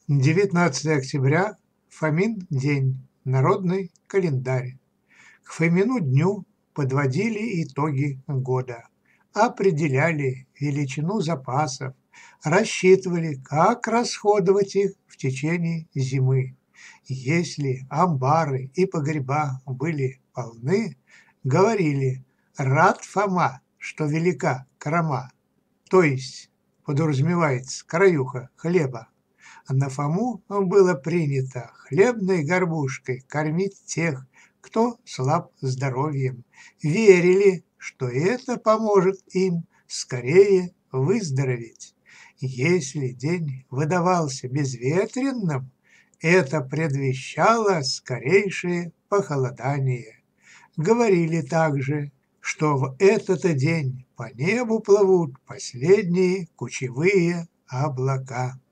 19 октября – Фомин день, народный календарь. К Фомину дню подводили итоги года, определяли величину запасов, рассчитывали, как расходовать их в течение зимы. Если амбары и погреба были полны, говорили: «Рад Фома, что велика крома», то есть подразумевается краюха хлеба. На Фому было принято хлебной горбушкой кормить тех, кто слаб здоровьем. Верили, что это поможет им скорее выздороветь. Если день выдавался безветренным, это предвещало скорейшее похолодание. Говорили также, что в этот день по небу плывут последние кучевые облака.